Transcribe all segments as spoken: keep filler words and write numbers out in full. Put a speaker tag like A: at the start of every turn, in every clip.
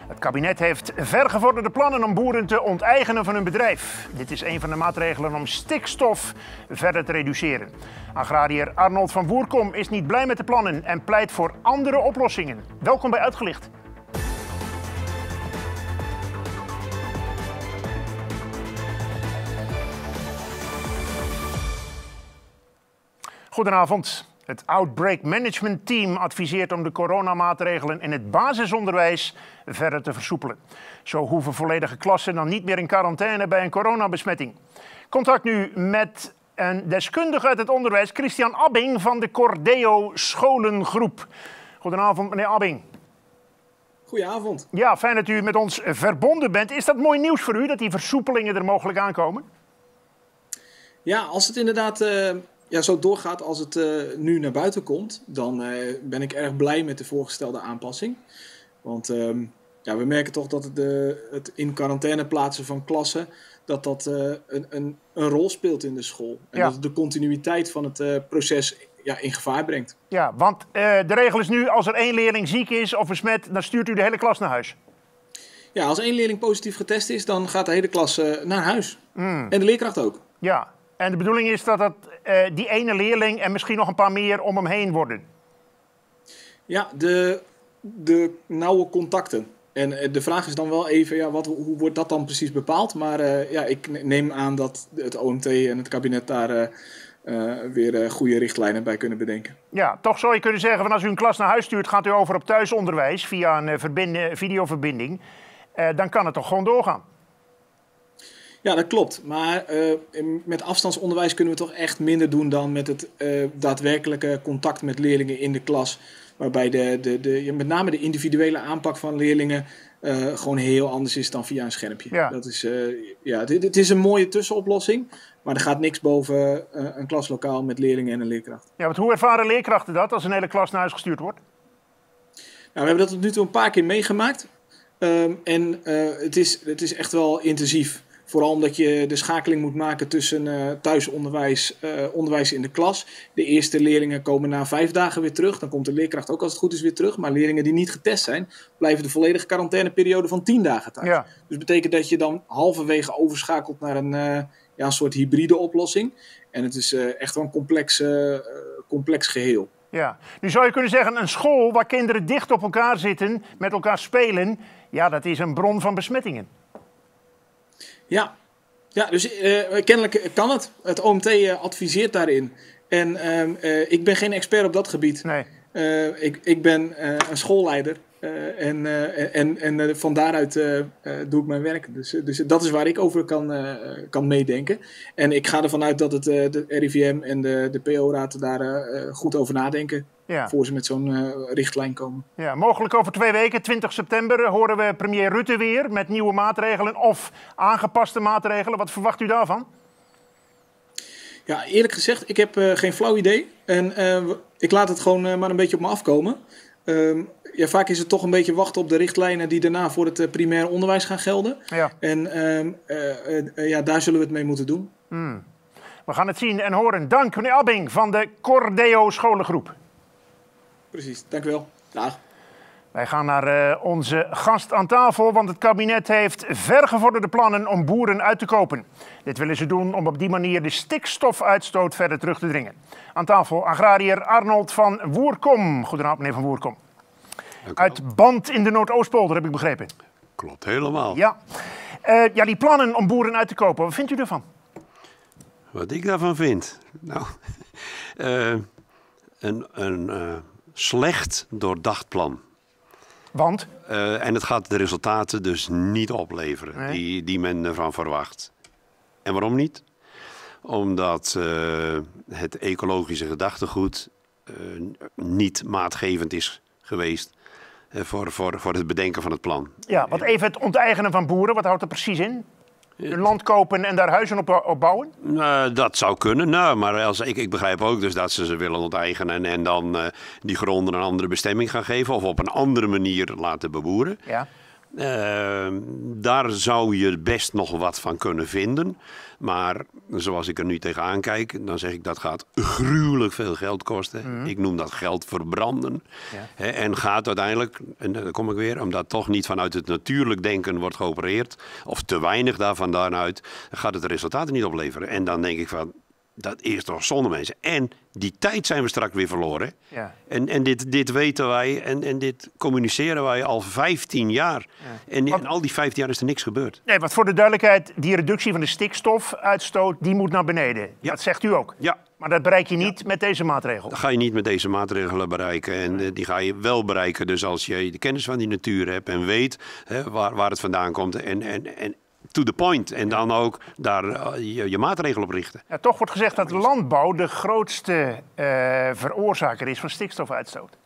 A: Het kabinet heeft vergevorderde plannen om boeren te onteigenen van hun bedrijf. Dit is een van de maatregelen om stikstof verder te reduceren. Agrariër Arnold van Woerkom is niet blij met de plannen en pleit voor andere oplossingen. Welkom bij Uitgelicht. Goedenavond. Het Outbreak Management Team adviseert om de coronamaatregelen in het basisonderwijs verder te versoepelen. Zo hoeven volledige klassen dan niet meer in quarantaine bij een coronabesmetting. Contact nu met een deskundige uit het onderwijs, Christian Abbing van de Cordeo Scholengroep. Goedenavond, meneer Abbing.
B: Goedenavond.
A: Ja, fijn dat u met ons verbonden bent. Is dat mooi nieuws voor u, dat die versoepelingen er mogelijk aankomen?
B: Ja, als het inderdaad uh, ja, zo doorgaat als het uh, nu naar buiten komt, dan uh, ben ik erg blij met de voorgestelde aanpassing. Want uh, ja, we merken toch dat het, uh, het in quarantaine plaatsen van klassen, dat dat uh, een, een, een rol speelt in de school. En ja. dat het de continuïteit van het uh, proces ja, in gevaar brengt.
A: Ja, want uh, de regel is nu, als er één leerling ziek is of besmet, dan stuurt u de hele klas naar huis.
B: Ja, als één leerling positief getest is, dan gaat de hele klas uh, naar huis. Mm. En de leerkracht ook.
A: Ja, en de bedoeling is dat het uh, die ene leerling en misschien nog een paar meer om hem heen worden.
B: Ja, de, de nauwe contacten. En de vraag is dan wel even, ja, wat, hoe wordt dat dan precies bepaald? Maar uh, ja, ik neem aan dat het O M T en het kabinet daar uh, uh, weer uh, goede richtlijnen bij kunnen bedenken.
A: Ja, toch zou je kunnen zeggen, van als u een klas naar huis stuurt, gaat u over op thuisonderwijs via een uh, verbind- videoverbinding. Uh, dan kan het toch gewoon doorgaan?
B: Ja, dat klopt. Maar uh, met afstandsonderwijs kunnen we toch echt minder doen dan met het uh, daadwerkelijke contact met leerlingen in de klas. Waarbij de, de, de, met name de individuele aanpak van leerlingen uh, gewoon heel anders is dan via een schermpje. Ja. Dat is, uh, ja, dit, dit is een mooie tussenoplossing, maar er gaat niks boven uh, een klaslokaal met leerlingen en een leerkracht.
A: Ja, want hoe ervaren leerkrachten dat als een hele klas naar huis gestuurd wordt?
B: Nou, we hebben dat tot nu toe een paar keer meegemaakt. Um, en uh, het, is, het is echt wel intensief. Vooral omdat je de schakeling moet maken tussen uh, thuisonderwijs, uh, onderwijs in de klas. De eerste leerlingen komen na vijf dagen weer terug. Dan komt de leerkracht ook als het goed is weer terug. Maar leerlingen die niet getest zijn, blijven de volledige quarantaineperiode van tien dagen thuis. Ja. Dus dat betekent dat je dan halverwege overschakelt naar een, uh, ja, een soort hybride oplossing. En het is uh, echt wel een complex, uh, complex geheel.
A: Ja, nu zou je kunnen zeggen, een school waar kinderen dicht op elkaar zitten, met elkaar spelen, ja, dat is een bron van besmettingen.
B: Ja, ja dus uh, kennelijk kan het. Het O M T uh, adviseert daarin. En uh, uh, ik ben geen expert op dat gebied.
A: Nee.
B: Uh, ik, ik ben uh, een schoolleider. Uh, en uh, en, en uh, van daaruit uh, uh, doe ik mijn werk. Dus, uh, dus dat is waar ik over kan, uh, kan meedenken. En ik ga ervan uit dat het, uh, de R I V M en de, de P O-raad daar uh, goed over nadenken. Ja. Voor ze met zo'n uh, richtlijn komen.
A: Ja, mogelijk over twee weken, twintig september, horen we premier Rutte weer met nieuwe maatregelen of aangepaste maatregelen. Wat verwacht u daarvan?
B: Ja, eerlijk gezegd, ik heb uh, geen flauw idee. En uh, ik laat het gewoon uh, maar een beetje op me afkomen. Uh, ja, vaak is het toch een beetje wachten op de richtlijnen die daarna voor het uh, primair onderwijs gaan gelden. Ja. En uh, uh, uh, ja, daar zullen we het mee moeten doen.
A: Hmm. We gaan het zien en horen. Dank, meneer Abbing van de Cordeo Scholengroep.
B: Precies, dank u wel. Dag.
A: Wij gaan naar uh, onze gast aan tafel, want het kabinet heeft vergevorderde plannen om boeren uit te kopen. Dit willen ze doen om op die manier de stikstofuitstoot verder terug te dringen. Aan tafel agrariër Arnold van Woerkom. Goedenavond, meneer van Woerkom. Uit Band in de Noordoostpolder, heb ik begrepen.
C: Klopt, helemaal.
A: Ja. Uh, ja, die plannen om boeren uit te kopen, wat vindt u ervan?
C: Wat ik daarvan vind? Nou, uh, een... een uh... slecht doordacht plan.
A: Want?
C: Uh, en het gaat de resultaten dus niet opleveren nee. die, die men ervan verwacht. En waarom niet? Omdat uh, het ecologische gedachtegoed uh, niet maatgevend is geweest uh, voor, voor, voor het bedenken van het plan.
A: Ja, want even het onteigenen van boeren, wat houdt er precies in? Een land kopen en daar huizen op, op bouwen?
C: Uh, dat zou kunnen, nou, maar als, ik, ik begrijp ook dus dat ze ze willen onteigenen en, en dan uh, die gronden een andere bestemming gaan geven of op een andere manier laten beboeren.
A: Ja.
C: Uh, daar zou je best nog wat van kunnen vinden. Maar zoals ik er nu tegenaan kijk, dan zeg ik dat gaat gruwelijk veel geld kosten. Mm-hmm. Ik noem dat geld verbranden. Ja. He, en gaat uiteindelijk, en dan kom ik weer, omdat toch niet vanuit het natuurlijk denken wordt geopereerd, of te weinig daarvan daaruit, gaat het de resultaten niet opleveren. En dan denk ik van, dat is toch zonde, mensen. En die tijd zijn we straks weer verloren. Ja. En, en dit, dit weten wij en, en dit communiceren wij al vijftien jaar. Ja. En in al die vijftien jaar is er niks gebeurd.
A: Nee, want voor de duidelijkheid, die reductie van de stikstofuitstoot, die moet naar beneden. Ja. Dat zegt u ook.
C: Ja.
A: Maar dat bereik je niet ja. met deze maatregel.
C: Dat ga je niet met deze maatregelen bereiken. En uh, die ga je wel bereiken. Dus als je de kennis van die natuur hebt en weet hè, waar, waar het vandaan komt. En, en, en to the point. En dan ook daar uh, je, je maatregelen op richten.
A: Ja, toch wordt gezegd dat landbouw de grootste uh, veroorzaker is van stikstofuitstoot.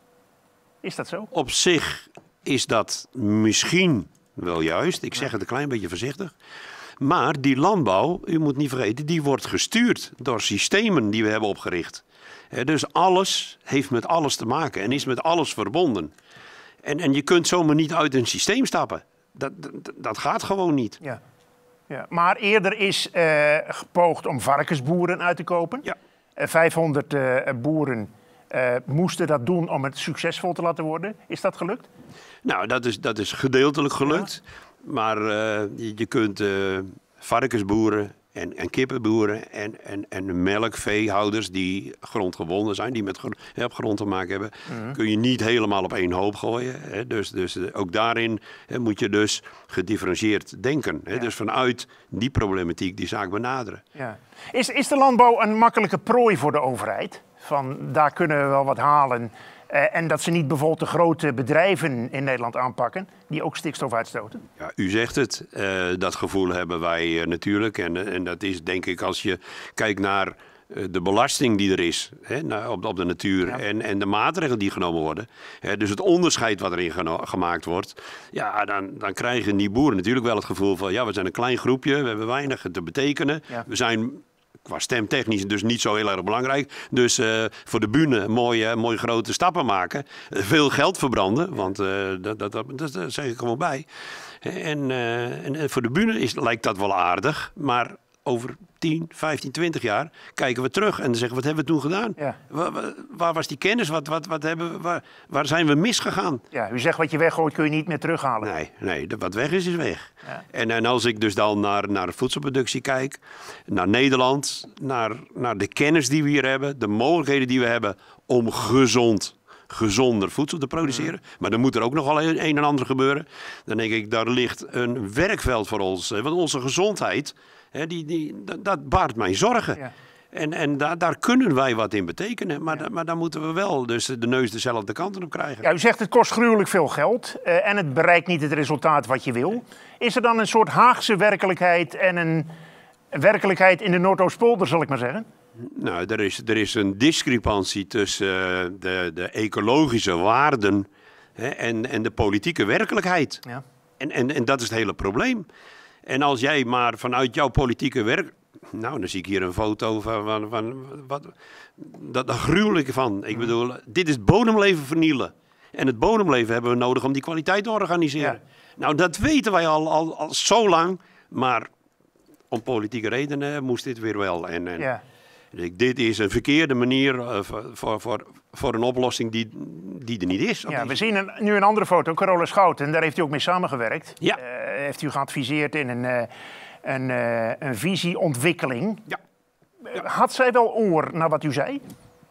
A: Is dat zo?
C: Op zich is dat misschien wel juist. Ik zeg het een klein beetje voorzichtig. Maar die landbouw, u moet niet vergeten, die wordt gestuurd door systemen die we hebben opgericht. He, dus alles heeft met alles te maken en is met alles verbonden. En, en je kunt zomaar niet uit een systeem stappen. Dat, dat, dat gaat gewoon niet.
A: Ja. Ja. Maar eerder is uh, gepoogd om varkensboeren uit te kopen. Ja. Uh, vijfhonderd uh, boeren uh, moesten dat doen om het succesvol te laten worden. Is dat gelukt?
C: Nou, dat is, dat is gedeeltelijk gelukt. Ja. Maar uh, je, je kunt uh, varkensboeren en, en kippenboeren en, en, en melkveehouders die grondgebonden zijn, die met gr- op grond te maken hebben, mm-hmm. kun je niet helemaal op één hoop gooien. Hè. Dus, dus uh, ook daarin hè, moet je dus gedifferentieerd denken. Hè. Ja. Dus vanuit die problematiek die zaak benaderen.
A: Ja. Is, is de landbouw een makkelijke prooi voor de overheid? Van daar kunnen we wel wat halen. Uh, en dat ze niet bijvoorbeeld de grote bedrijven in Nederland aanpakken die ook stikstof uitstoten?
C: Ja, u zegt het. Uh, dat gevoel hebben wij uh, natuurlijk. En, en dat is denk ik als je kijkt naar uh, de belasting die er is hè, naar, op, op de natuur. Ja. En, en de maatregelen die genomen worden. Hè, dus het onderscheid wat erin geno- gemaakt wordt. Ja, dan, dan krijgen die boeren natuurlijk wel het gevoel van ja, we zijn een klein groepje. We hebben weinig te betekenen. Ja. We zijn qua stemtechnisch dus niet zo heel erg belangrijk. Dus uh, voor de bühne mooie, mooie grote stappen maken. Uh, veel geld verbranden, want uh, dat, dat, dat, dat, dat zeg ik gewoon bij. En, uh, en voor de bühne is, lijkt dat wel aardig, maar over tien, vijftien, twintig jaar kijken we terug en dan zeggen we, wat hebben we toen gedaan? Ja. Waar, waar was die kennis? Wat, wat, wat hebben we, waar, waar zijn we misgegaan?
A: Ja, u zegt wat je weggooit kun je niet meer terughalen.
C: Nee, nee de, wat weg is, is weg. Ja. En, en als ik dus dan naar, naar de voedselproductie kijk, naar Nederland, naar, naar de kennis die we hier hebben, de mogelijkheden die we hebben om gezond, gezonder voedsel te produceren. Mm. Maar dan moet er ook nogal een, een en ander gebeuren. Dan denk ik, daar ligt een werkveld voor ons. Want onze gezondheid, He, die, die, dat, dat baart mij zorgen. Ja. En, en da, daar kunnen wij wat in betekenen. Maar, ja. da, maar dan moeten we wel dus de neus dezelfde kant op krijgen.
A: Ja, u zegt het kost gruwelijk veel geld. Uh, en het bereikt niet het resultaat wat je wil. Is er dan een soort Haagse werkelijkheid en een werkelijkheid in de Noordoostpolder, zal ik maar zeggen?
C: Nou, er is, er is een discrepantie tussen uh, de, de ecologische waarden hè, en, en de politieke werkelijkheid. Ja. En, en, en dat is het hele probleem. En als jij maar vanuit jouw politieke werk... Nou, dan zie ik hier een foto van... van, van wat, dat, dat gruwelijke van. Ik bedoel, dit is bodemleven vernielen. En het bodemleven hebben we nodig om die kwaliteit te organiseren. Ja. Nou, dat weten wij al, al, al zo lang. Maar om politieke redenen moest dit weer wel. En, en ja. Dit is een verkeerde manier uh, voor, voor, voor een oplossing die, die er niet is.
A: Ja, we zien een, nu een andere foto, Carola Schouten. Daar heeft u ook mee samengewerkt.
C: Ja.
A: Uh, heeft u geadviseerd in een, uh, een, uh, een visieontwikkeling.
C: Ja.
A: Ja. Had zij wel oor naar wat u zei?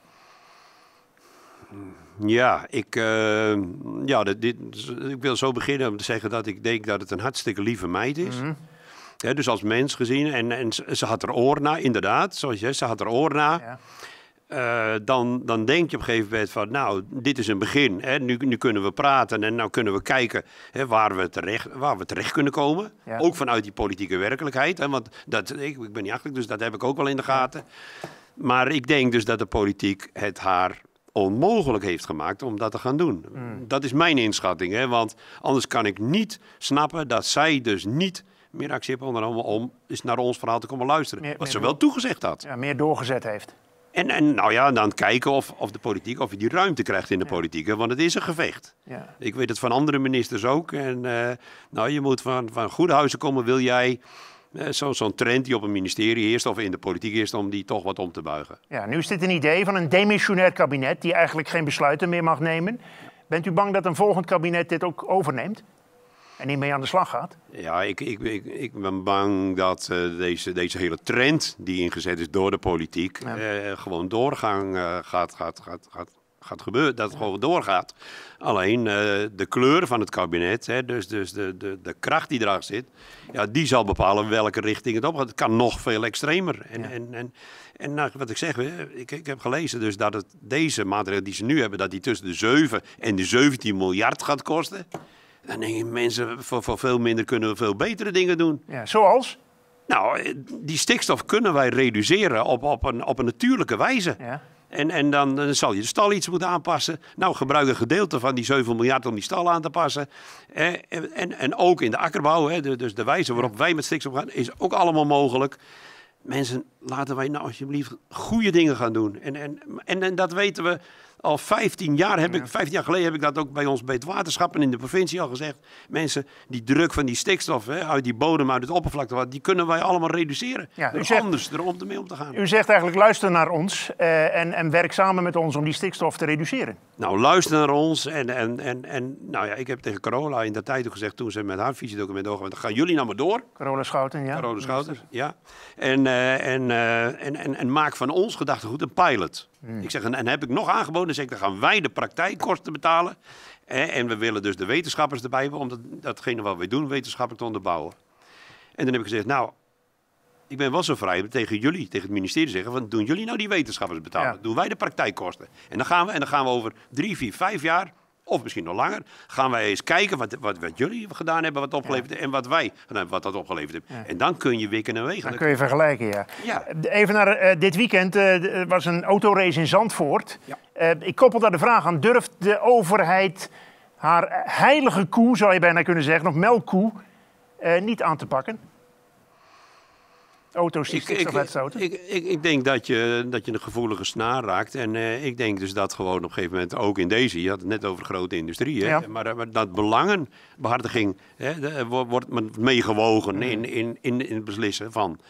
C: Ja, ik, uh, ja dit, dit, ik wil zo beginnen om te zeggen dat ik denk dat het een hartstikke lieve meid is. Mm-hmm. He, dus als mens gezien, en, en ze had er oor naar, inderdaad, zoals je zegt, ze had er oor naar. Ja. Uh, dan, dan denk je op een gegeven moment van, nou, dit is een begin. Hè? Nu, nu kunnen we praten en nou kunnen we kijken hè, waar, we terecht, waar we terecht kunnen komen. Ja. Ook vanuit die politieke werkelijkheid. Hè? Want dat, ik, ik ben niet achterlijk, dus dat heb ik ook wel in de gaten. Ja. Maar ik denk dus dat de politiek het haar onmogelijk heeft gemaakt om dat te gaan doen. Mm. Dat is mijn inschatting. Hè? Want anders kan ik niet snappen dat zij dus niet meer actie hebben ondernomen om eens naar ons verhaal te komen luisteren. Meer, wat meer ze wel toegezegd had.
A: Ja, meer doorgezet heeft.
C: En, en nou ja, dan kijken of, of de politiek, of je die ruimte krijgt in de
A: Ja.
C: politiek. Hè, want het is een gevecht.
A: Ja.
C: Ik weet het van andere ministers ook. En uh, nou, je moet van, van goede huizen komen, wil jij uh, zo, zo'n trend die op een ministerie heerst of in de politiek heerst, om die toch wat om te buigen.
A: Ja, nu is dit een idee van een demissionair kabinet die eigenlijk geen besluiten meer mag nemen. Bent u bang dat een volgend kabinet dit ook overneemt en niet mee aan de slag gaat?
C: Ja, ik, ik, ik, ik ben bang dat uh, deze, deze hele trend die ingezet is door de politiek ja. uh, gewoon doorgang uh, gaat, gaat, gaat, gaat, gaat gebeuren. Dat het ja. gewoon doorgaat. Alleen uh, de kleur van het kabinet, hè, dus, dus de, de, de kracht die erachter zit, ja, die zal bepalen welke richting het op gaat. Het kan nog veel extremer. En, ja. en, en, en nou, wat ik zeg, ik, ik heb gelezen dus dat het, deze maatregelen die ze nu hebben, dat die tussen de zeven en de zeventien miljard gaat kosten. Dan denk je, mensen, voor, voor veel minder kunnen we veel betere dingen doen.
A: Ja, zoals?
C: Nou, die stikstof kunnen wij reduceren op, op, een, op een natuurlijke wijze. Ja. En, en dan, dan zal je de stal iets moeten aanpassen. Nou, gebruik een gedeelte van die zeven miljard om die stal aan te passen. Eh, en, en ook in de akkerbouw, hè, de, dus de wijze waarop wij met stikstof gaan, is ook allemaal mogelijk. Mensen, laten wij nou alsjeblieft goede dingen gaan doen. En, en, en, en dat weten we al vijftien jaar. Heb ik, vijftien jaar geleden heb ik dat ook bij ons bij het waterschap en in de provincie al gezegd. Mensen, die druk van die stikstof hè, uit die bodem, uit het oppervlakte, die kunnen wij allemaal reduceren. Ja, u zegt, anders er om mee om te gaan.
A: U zegt eigenlijk luister naar ons uh, en, en werk samen met ons om die stikstof te reduceren.
C: Nou, luister naar ons. En, en, en, en nou ja, ik heb tegen Carola in dat tijd ook gezegd, toen ze met haar visiedocument doorgaan, gaan jullie nou maar door.
A: Carola Schouten, ja.
C: Carola Schouten, ja. En, uh, en, uh, en, en, en maak van ons gedachtegoed een pilot. Hmm. Ik zeg, en, en heb ik nog aangeboden, dan zeg ik, dan gaan wij de praktijkkosten betalen. Eh, en we willen dus de wetenschappers erbij hebben, om dat, datgene wat wij doen, wetenschappelijk te onderbouwen. En dan heb ik gezegd, nou, ik ben wel zo vrij tegen jullie, tegen het ministerie zeggen, van doen jullie nou die wetenschappers betalen? Ja. Doen wij de praktijkkosten? En dan gaan we, en dan gaan we over drie, vier, vijf jaar, of misschien nog langer, gaan wij eens kijken wat, wat, wat jullie gedaan hebben, wat opgeleverd heeft, ja. en wat wij gedaan hebben, wat dat opgeleverd heeft. Ja. En dan kun je wikken en wegen.
A: Dan kun je vergelijken, ja. ja. Even naar uh, dit weekend. Er uh, was een autorace in Zandvoort. Ja. Uh, ik koppel daar de vraag aan, durft de overheid haar heilige koe, zou je bijna kunnen zeggen, of melkkoe, uh, niet aan te pakken? Auto's die stikstof uitstoten?
C: Ik, ik, ik denk dat je, dat je een gevoelige snaar raakt. En uh, ik denk dus dat gewoon op een gegeven moment, ook in deze, je had het net over grote industrie, hè, ja. maar, maar dat belangenbehartiging hè, de, wordt meegewogen mm. in, in, in, in het beslissen van.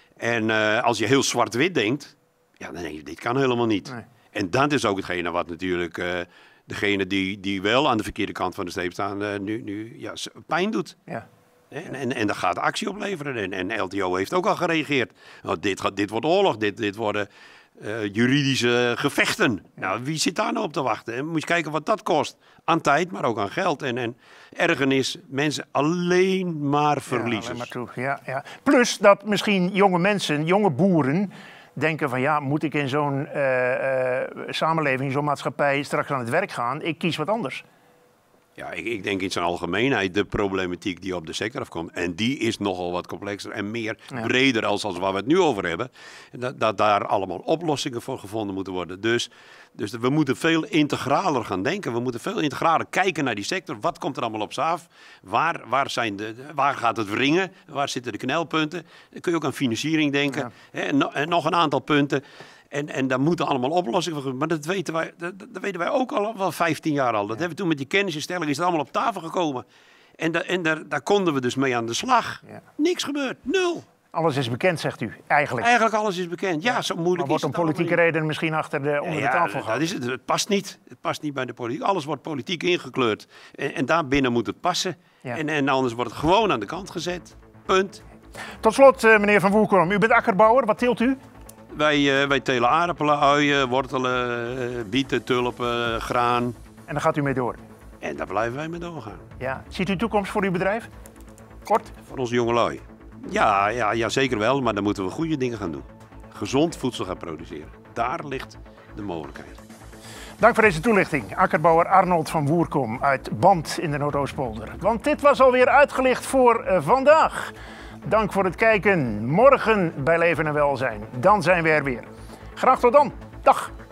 C: En uh, als je heel zwart-wit denkt, ja, dan denk je, dit kan helemaal niet. Nee. En dat is ook hetgene wat natuurlijk uh, degene die, die wel aan de verkeerde kant van de streep staan, uh, nu, nu ja, pijn doet. Ja. En, en, en dat gaat actie opleveren. En, en L T O heeft ook al gereageerd. Nou, dit, gaat, dit wordt oorlog, dit, dit worden uh, juridische gevechten. Nou, wie zit daar nou op te wachten? En moet je kijken wat dat kost. Aan tijd, maar ook aan geld. En, en ergernis, mensen alleen maar verliezers. Ja, alleen maar toe.
A: Ja, ja. Plus dat misschien jonge mensen, jonge boeren denken van ja, moet ik in zo'n uh, uh, samenleving, zo'n maatschappij straks aan het werk gaan? Ik kies wat anders.
C: Ja, ik, ik denk in zijn algemeenheid de problematiek die op de sector afkomt. En die is nogal wat complexer en meer ja. breder als, als waar we het nu over hebben. Dat, dat daar allemaal oplossingen voor gevonden moeten worden. Dus, dus we moeten veel integraler gaan denken. We moeten veel integraler kijken naar die sector. Wat komt er allemaal op ze af? Waar, waar, zijn de, waar gaat het wringen? Waar zitten de knelpunten? Dan kun je ook aan financiering denken. Ja. En, no, en nog een aantal punten. En, en daar moeten allemaal oplossingen voor. Maar dat weten wij, dat, dat weten wij ook al wel vijftien jaar al. Dat ja. hebben we toen met die kennisinstelling, is het allemaal op tafel gekomen. En, da, en daar, daar konden we dus mee aan de slag. Ja. Niks gebeurd, nul.
A: Alles is bekend, zegt u, eigenlijk.
C: Eigenlijk alles is bekend. Ja, zo moeilijk
A: maar wordt
C: is
A: het om politieke redenen misschien achter de, onder
C: ja,
A: de tafel gehad?
C: Dat is het. Het past niet. Het past niet bij de politiek. Alles wordt politiek ingekleurd. En, en daarbinnen moet het passen. Ja. En, en anders wordt het gewoon aan de kant gezet. Punt.
A: Tot slot, meneer Van Woerkom. U bent akkerbouwer. Wat teelt u?
C: Wij, uh, wij telen aardappelen, uien, wortelen, uh, bieten, tulpen, graan.
A: En daar gaat u mee door?
C: En daar blijven wij mee doorgaan.
A: Ja. Ziet u toekomst voor uw bedrijf? Kort?
C: Voor onze jongelui? Ja, ja, ja, zeker wel, maar dan moeten we goede dingen gaan doen. Gezond voedsel gaan produceren. Daar ligt de mogelijkheid.
A: Dank voor deze toelichting. Akkerbouwer Arnold van Woerkom uit Band in de Noordoostpolder. Want dit was alweer uitgelicht voor uh, vandaag. Dank voor het kijken. Morgen bij Leven en Welzijn. Dan zijn we er weer. Graag tot dan. Dag.